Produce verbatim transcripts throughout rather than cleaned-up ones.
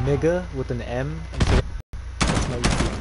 Nigga with an M. That's my YouTube.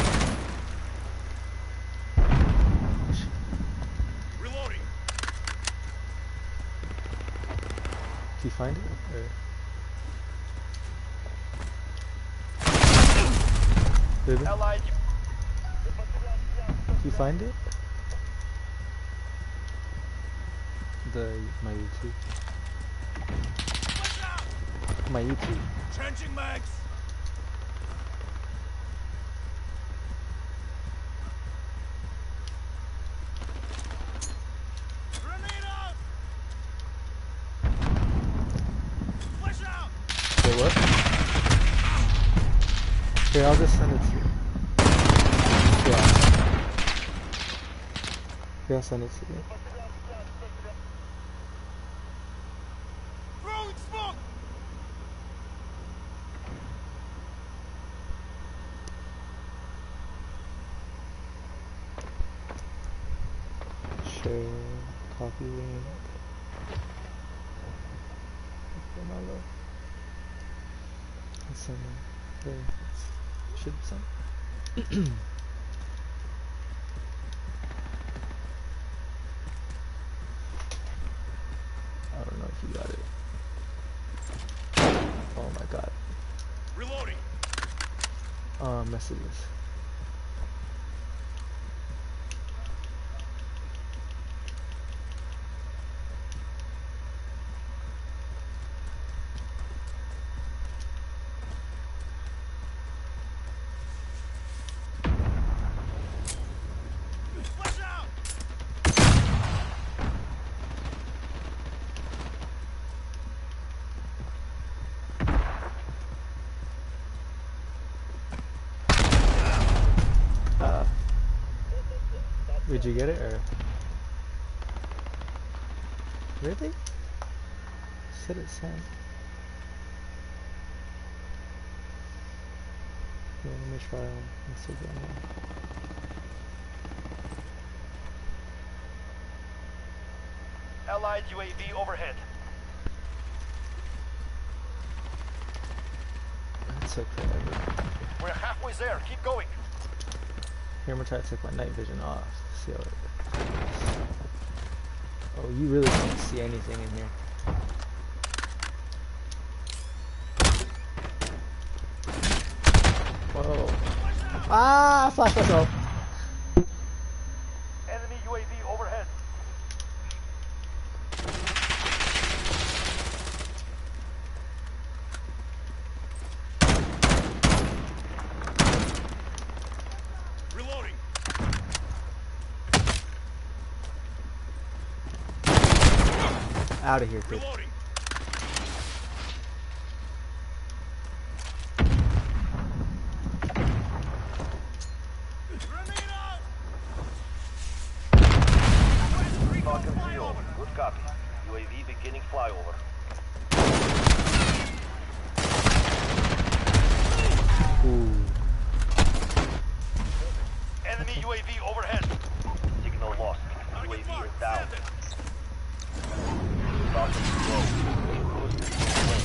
Reloading. Did you find it? Or... Baby? Allied. Did you find it? The my YouTube. My YouTube. Trenching mags. Grenade out. Flash out. Wait, what? Here, I'll just send it to you. Yeah. Here, I'll send it to you. Throwing smoke. Share, copy link. Let's send it. There. Should send. I don't know if you got it. Oh my god. Reloading. Uh, messages. Flash out. Uh, did you get it or? Really? Said it sent. Yeah, let me try on Instagram. Allied U A V overhead. That took forever. We're halfway there. Keep going. Here, I'm gonna try to take my night vision off. See how it. Oh, you really can't see anything in here. Whoa. Ah, flash myself. Enemy U A V overhead. Reloading. Out of here, kid. Reloading. Grenade out. Falcon three over. Good copy. U A V beginning flyover. Ooh. Enemy U A V overhead. Signal lost. U A V is down. Falcon three over. Cruise missile away.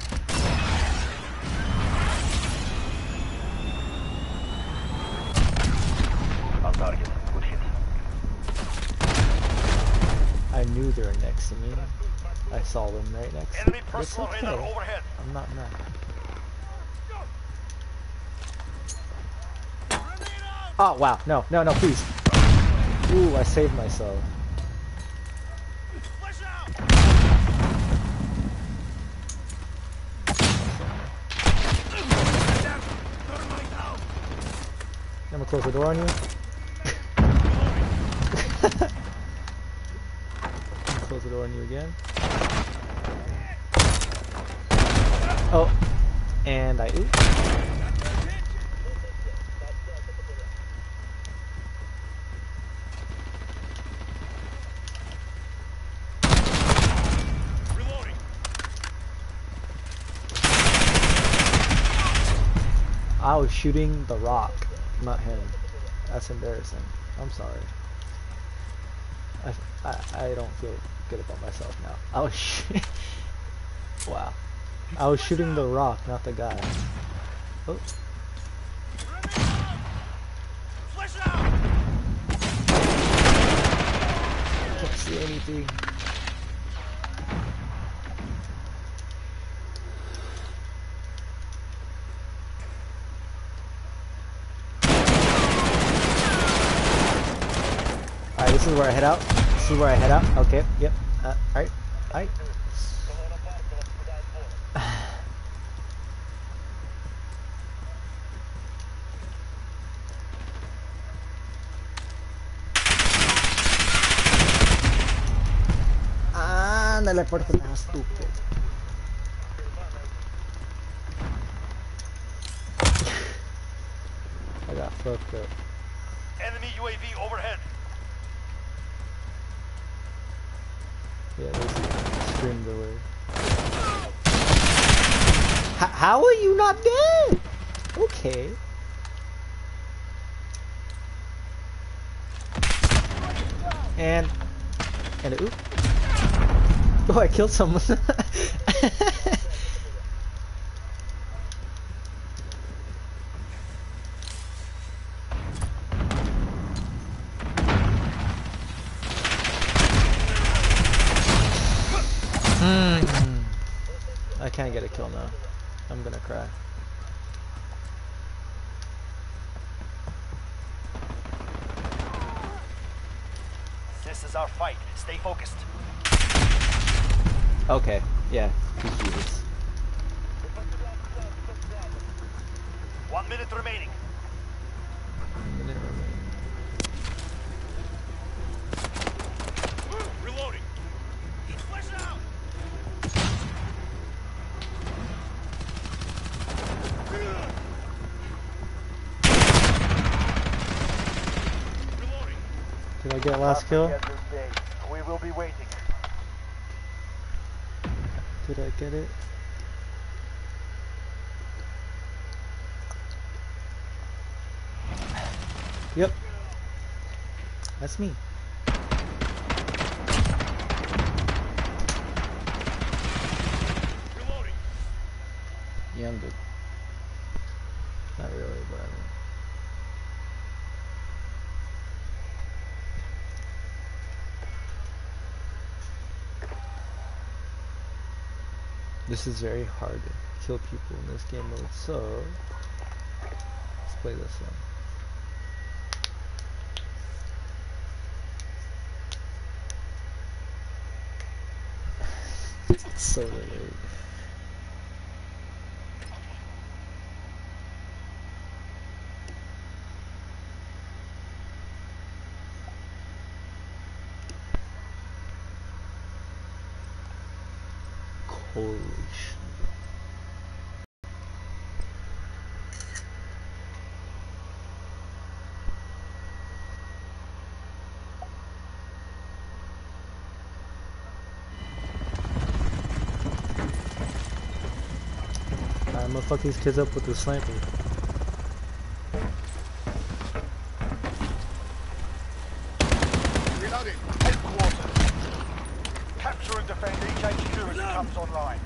On target. Good hit. I knew they were next to me. I saw them right next to me. Enemy It's personal okay. radar overhead. I'm not mad. Grenade out. Oh, wow. No, no, no, please. Ooh, I saved myself. Flash out. Thermite out. I'm gonna close the door on you. Close the door on you again. Oh, and I oop. Reloading. I was shooting the rock, not him. That's embarrassing. I'm sorry. I, I, I don't feel good about myself now. I was shooting. Wow. I was shooting the rock, not the guy. Oh. Flash it out! Can't see anything. Alright, this is where I head out. This is where I head out. Okay, yep. Uh, alright, alright. Ah, teleport na, stupid. I got fucked up. Enemy U A V overhead. Yeah, there's a stream delay. H how are you not dead? Okay. And and oop. Oh, I killed someone. Mm. I can't get a kill now. I'm gonna cry. This is our fight. Stay focused. Okay, yeah, he's Jesus. One minute remaining. Minute remaining. Reloading. Flash it out! Reloading. Did I get last kill? We will be waiting. Did I get it? Yep. That's me. Reloading. Yeah, I'm good. Not really, but I mean. This is very hard to kill people in this game mode, so let's play this one. It's so late. Holy shit. I'm gonna fuck these kids up with the sniper. Reloading. Headquarters. Capture and defend each H Q as it comes online.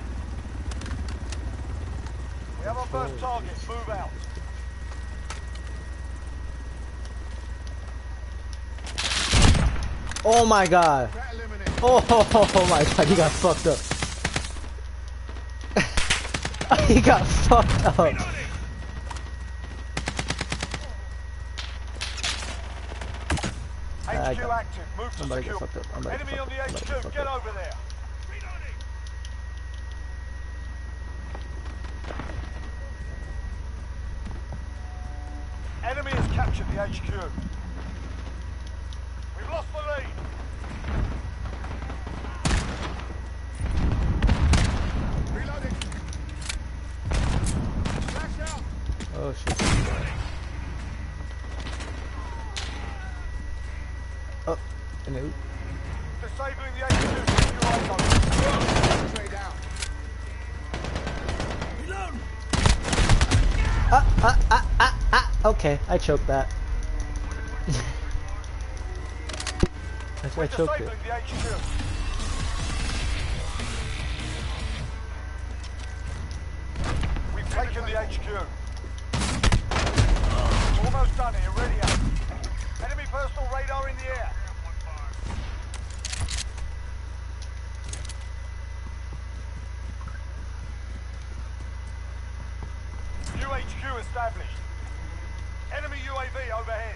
We have our first target. Move out. Oh my god! Oh, oh, oh, oh my god, he got fucked up. He got fucked up. H Q active. Move to I'm about to get secure. fucked up. I'm about to Enemy get on fucked the up. I'm H about to Q. get fucked Get up. over there. Enemy has captured the H Q. We've lost the lead. Reloading. Flash out. Oh shit. Oh, and it, Disabling the H Q. Keep your eyes open. Straight down. Reload. ah, ah, ah, ah, ah. Okay, I choked that. I, I choked it. Disabling the H Q. taken the H Q. Almost done here, ready up. Enemy personal radar in the air. New H Q established. Enemy U A V overhead.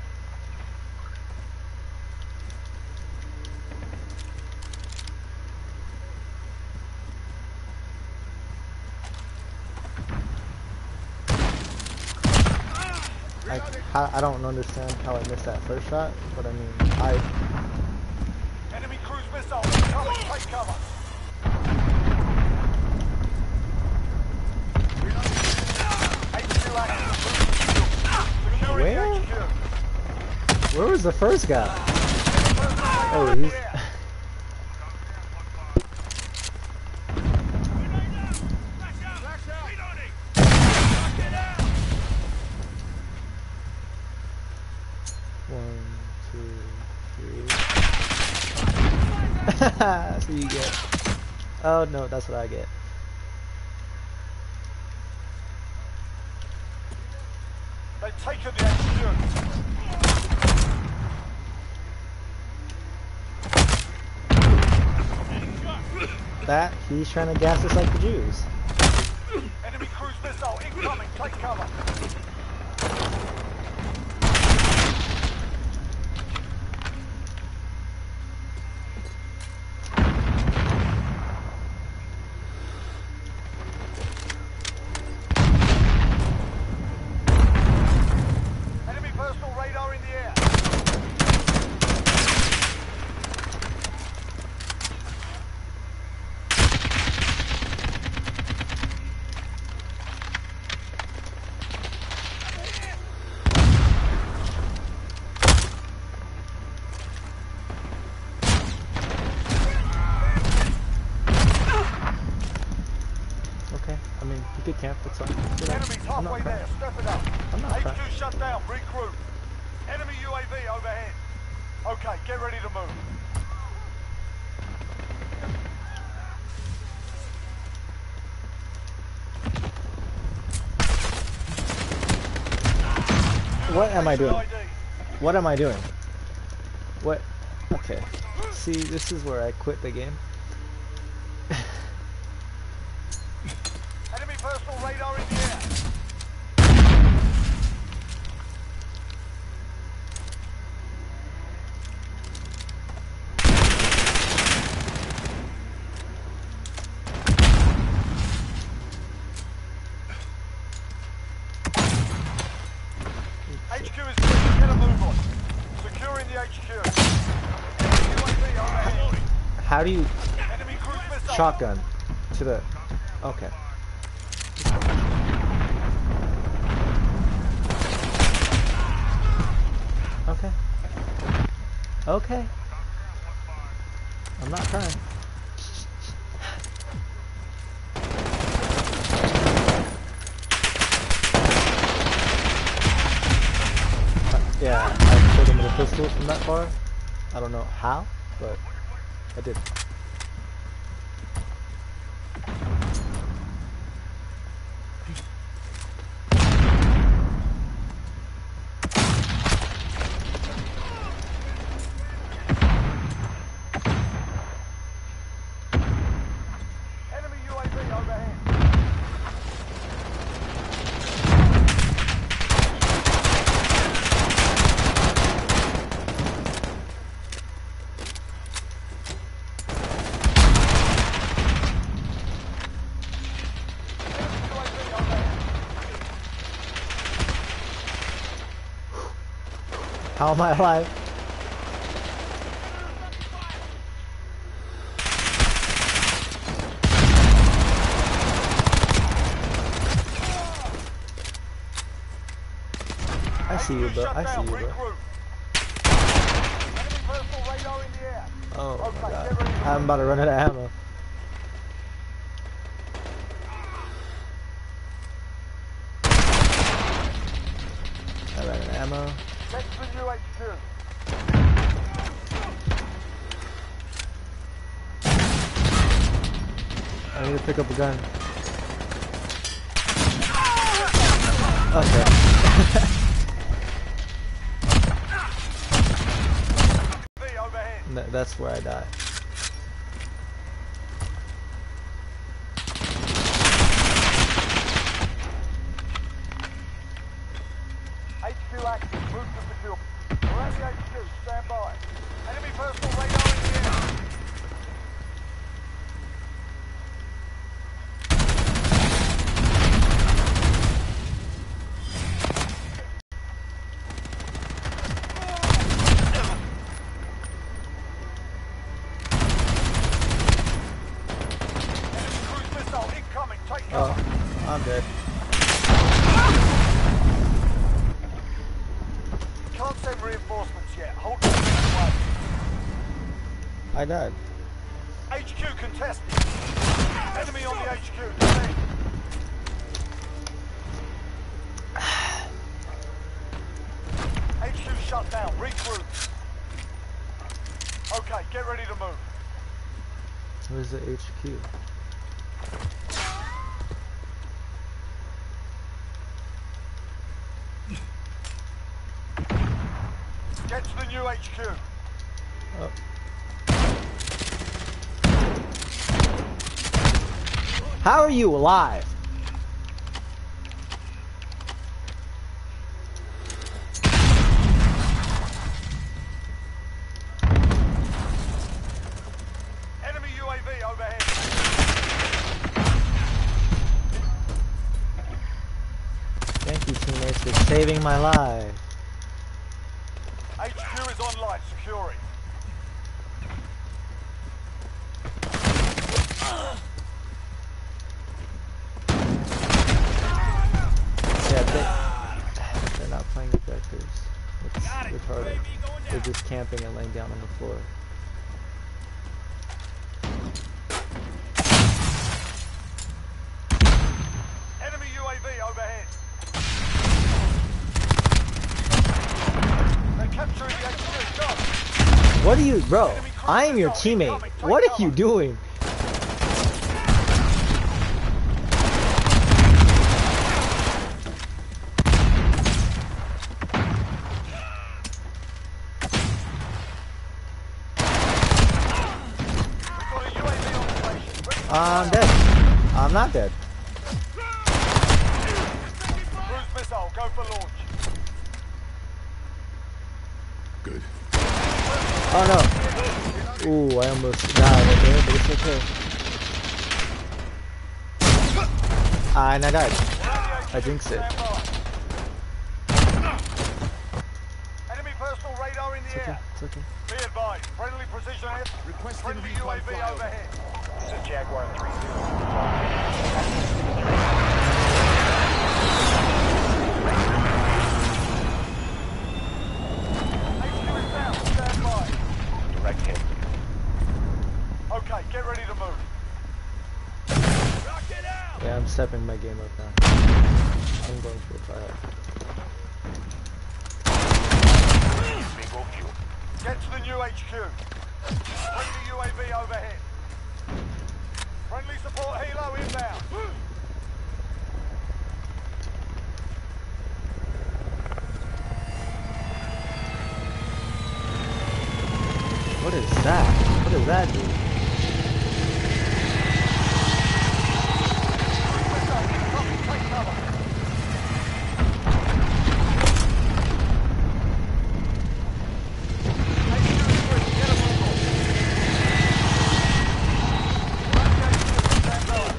I, I, I don't understand how I missed that first shot, but I mean, I... Enemy cruise missile incoming, take cover. H Q active. Securing Where? the H Q. Where was the first guy? Oh, he's... One, two, three. That's what you get. Oh no, that's what I get. They've taken the H Q. That, he's trying to gas us like the Jews. Enemy cruise missile incoming, take cover. Enemy personal radar in the air. Okay, I mean, you could camp, it's fine. You know, Enemies I'm not halfway trying. there, step it up. I'm not H trying. Q shut down, regroup. Enemy U A V overhead. Okay, get ready to move. What am I doing? I D. What am I doing? What? Okay. See, this is where I quit the game. Enemy personal radar in the air. H Q is clear, get a move on. Securing the H Q. Enemy U A V overhead. How do you Enemy cruise missile. shotgun to the? Okay. Okay. Okay. I'm not trying. Yeah, I put him with a pistol from that far. I don't know how, but I did. Enemy U A V overhead. Enemy U A V overhead. How am I alive? I see you, bro. I see you, bro. Enemy personal radar in the air. Oh my Okay, god. get ready to I'm about to run out of ammo. I ran out of ammo. Get to the new H Q. I need to pick up a gun. Okay. Overhead. Th- That's where I die. H Q active. Move to the field. We're at the H Q. Stand by. Enemy personal radar in the air. Enemy cruise missile incoming. Take cover. Oh, I'm dead. Can't send reinforcements yet. Hold the way. I died. H Q contested. Enemy on the H Q. Defend. H Q shut down. Regroup. Okay, get ready to move. Where's the H Q? Get to the new H Q. Oh. How are you alive? Enemy U A V overhead. Thank you, teammates, for saving my life. H Q is online. Secure it. Yeah, they, they're not playing objectives. It's retarded. They're just camping and laying down on the floor. Enemy U A V overhead. They're capturing the H Q. Go. What are you, bro? I am your teammate. What are you doing? We've got a U A V on station. Ready for I'm fire. dead. I'm not dead. Cruise missile. Go for launch. Good. Oh no. Ooh, I almost died right there, but it's okay. Ah, and I died. I jinxed it. Stand by. Enemy personal radar in the It's okay. air. It's okay. Be advised. Friendly precision hit. Requesting Friendly recon U A V flyover. overhead. This is Jaguar three zero. H Q is down. Stand by. Direct hit. Okay, get ready to move. Yeah, I'm stepping my game up now. I'm going for a fire. Bingo fuel. Get to the new H Q. Friendly U A V overhead. Friendly support helo inbound. What is that? What does that do? Take cover. H Q is free. Get a move on. We're at the H Q. Stand by.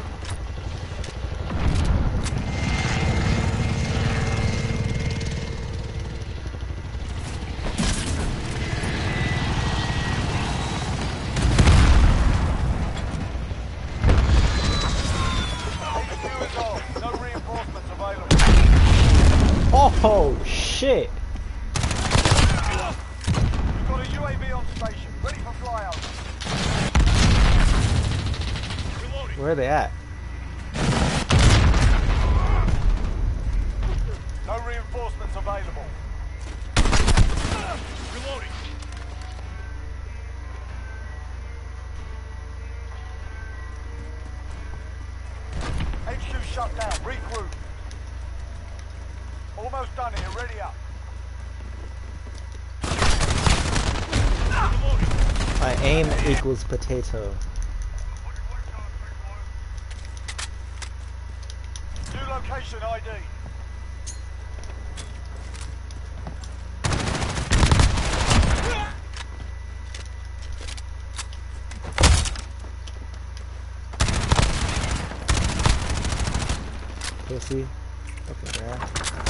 H Q is off. No reinforcements available. Oh shit! We've got a U A V on station. Ready for flyover. Where are they at? No reinforcements available. Reloading. H Q shut down. Regroup. Almost done here. Ready up. My aim equals potato. New location I D. Pussy. Okay, there.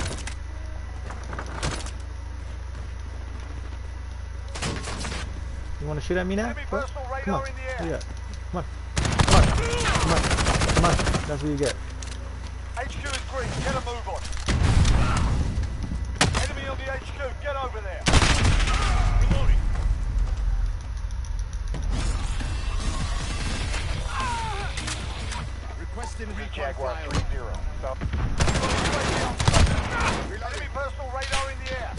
You want to shoot at me now? Enemy What? personal Come radar on. in the air. Yeah. Come on. Come on. Come on. Come on. That's what you get. H Q is green. Get a move on. Enemy on the H Q. Get over there. Reloading. Requesting recon Jaguar flyover. three zero. Stop. Enemy personal radar in the air.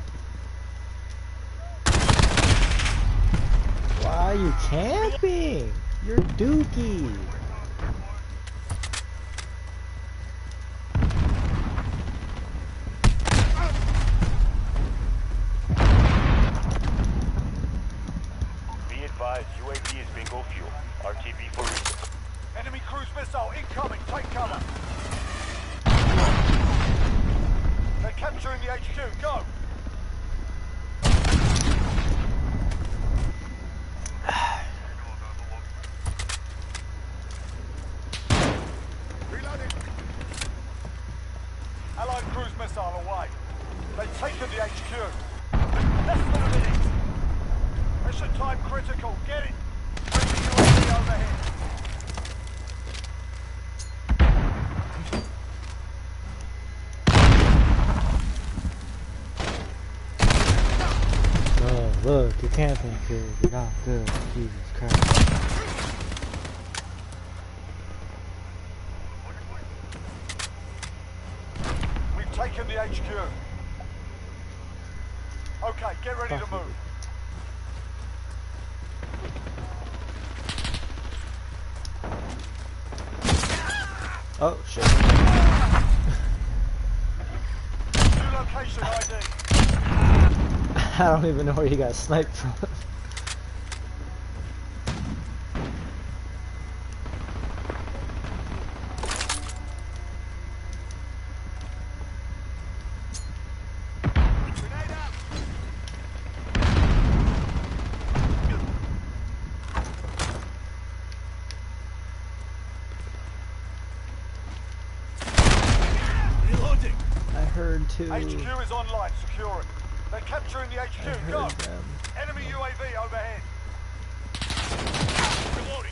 Why are you camping? You're dookie. Be advised, U A V is bingo fuel. R T B for reason. Enemy cruise missile incoming. Take cover. They're capturing the H Q. Go. Reloading. Allied cruise missile away. They've taken the H Q. Less than a minute. Mission time critical. Get it. Bring the U A V overhead. Oh, look, you're camping, kid. You're not good. Jesus Christ. We've taken the H Q. Okay, get ready to Fuck you. move. Oh, shit. New location I D. I don't even know where you got sniped from. Grenade out. Reloading. I heard too. H Q is online. Secure it. They're capturing the H Q. I Go. heard them. Enemy U A V overhead. Reloading.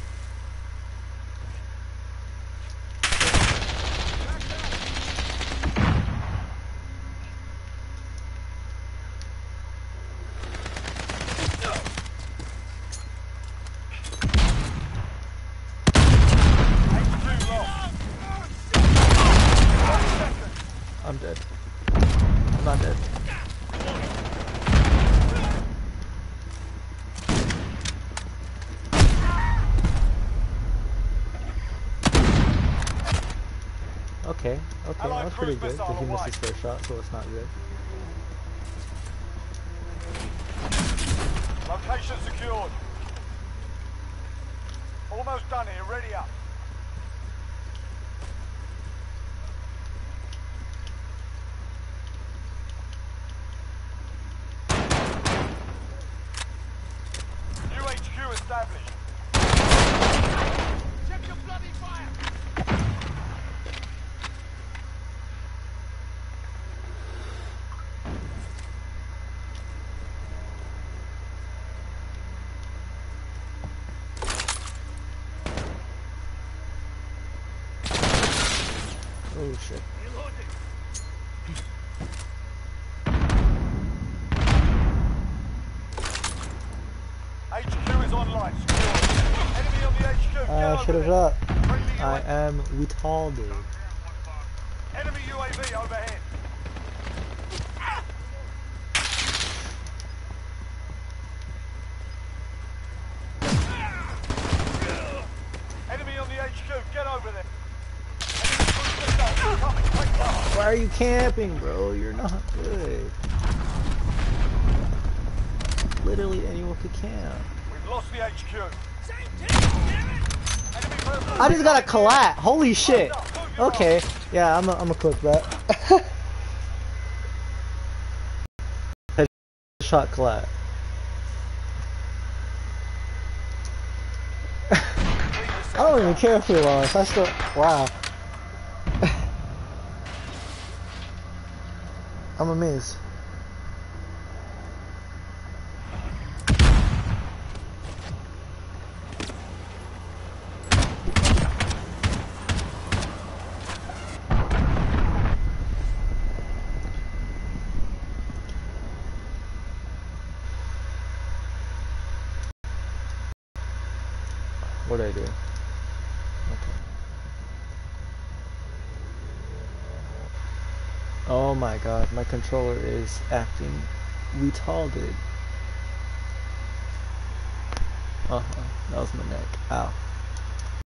H Q lost. Five seconds. I'm dead. I'm not dead. Okay, okay, that Allied was pretty cruise good. missile But he missed away. his first shot, so it's not good. Location secured. Almost done here. Ready up. New H Q established. Check your bloody fire. Oh shit. Reloading. H Q is online. Secure. Enemy on the H Q. Get I over should have there. shot. Friendly I U A V. am retarded. Enemy U A V overhead. Enemy on the H Q. Get over there. Enemy cruise missile incoming. Take cover. Why are are you camping, bro? You're not good. Literally anyone could camp. We've lost the H Q. Same team, damn it! Enemy personnel. I just got a collat. Holy shit. Okay. Yeah, I'm a, I'm a clip that. Headshot collat. I don't even care if we lost. I still. Wow. I'm amazed. What did I do? Okay. Oh my god, my controller is acting retarded. Uh-huh, that was my neck. Ow.